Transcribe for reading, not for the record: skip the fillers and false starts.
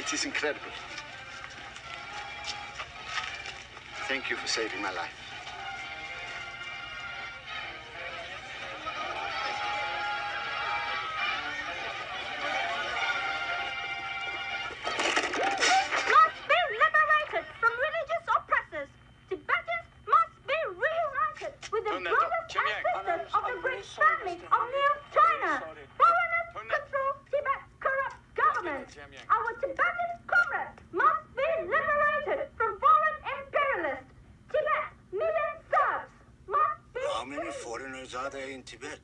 It is incredible. Thank you for saving my life. Must be liberated from religious oppressors. Tibetans must be reunited with the brothers and sisters of the great family of New China. Foreigners control Tibet's corrupt government. Our Tibetan comrades must be liberated from foreign imperialists. Tibet, million serfs must be How many foreigners are there in Tibet?